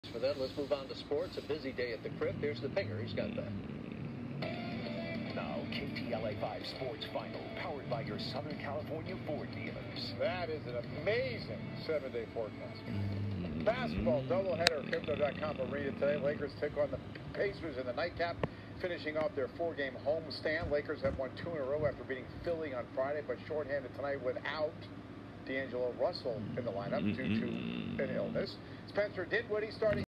For that, let's move on to sports. A busy day at the Crib. Here's the Pinger. He's got that. Now, KTLA 5 Sports Final, powered by your Southern California Ford dealers. That is an amazing 7-day forecast. Basketball doubleheader, Crypto.com arena today. Lakers take on the Pacers in the nightcap, finishing off their 4-game homestand. Lakers have won 2 in a row after beating Philly on Friday, but shorthanded tonight without D'Angelo Russell in the lineup due to an illness. Spencer Dinwiddie starting.